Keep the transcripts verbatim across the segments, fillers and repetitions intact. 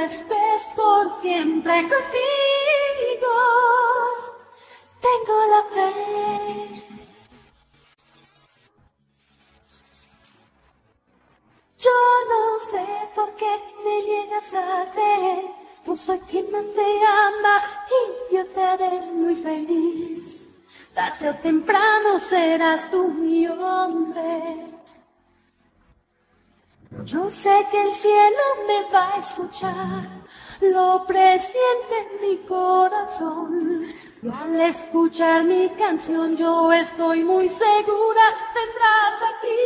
estés por siempre contigo. Tengo la fe. Yo no sé por qué me llegas a ver. Yo soy quien más te ama y yo te haré muy feliz. Tarde o temprano serás tú mi hombre. Yo sé que el cielo me va a escuchar, lo presiente en mi corazón. Y al escuchar mi canción yo estoy muy segura, vendrás aquí.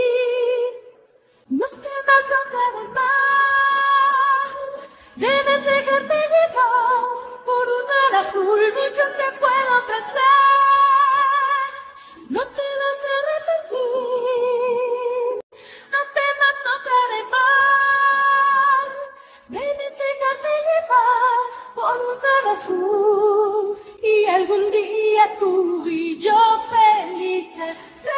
No te va a tocar el mal, debes dejarte llevar por un mar azul, mucho te puedo ofrecer. No te vas a arrepentir, no te va a tocar el mal, debes dejarte llevar por un mar azul, y algún día tú y yo felices